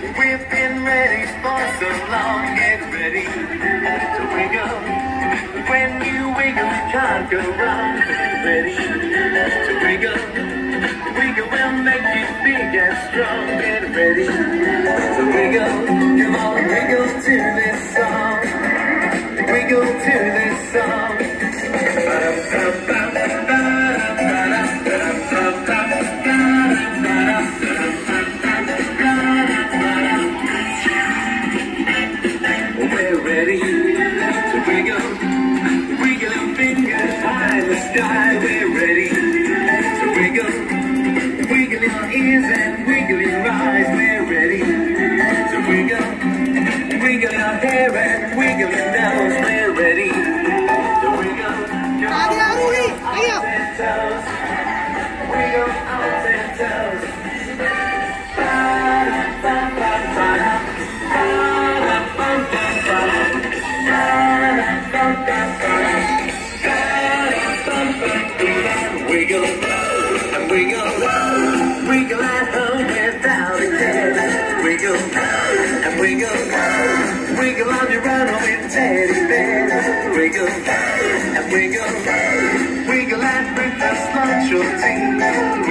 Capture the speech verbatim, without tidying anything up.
We've been ready for so long. Get ready to wiggle. When you wiggle, you can't go wrong. Get ready to wiggle. Wiggle will make you big and strong. Get ready to wiggle. Come on, wiggle to this song. Wiggle to this song. We're ready to wiggle. Wiggling fingers high in the sky. We're ready to wiggle. Wiggle your ears and wiggle your eyes. We're ready to wiggle. Wiggle your hair and wiggle your nose. We're ready to wiggle. Come on, wiggle arms and toes. Wiggle arms and toes. Wiggle and wiggle, wiggle at home without a care. Wiggle and wiggle, wiggle on your own with teddy bears. Wiggle and wiggle, wiggle at breakfast, lunch or tea.